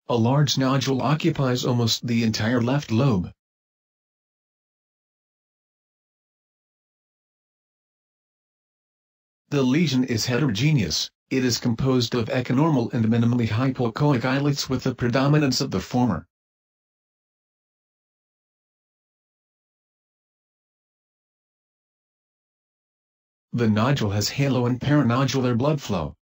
A large nodule occupies almost the entire left lobe. The lesion is heterogeneous. It is composed of echonormal and minimally hypoechoic islets with the predominance of the former. The nodule has halo and paranodular blood flow.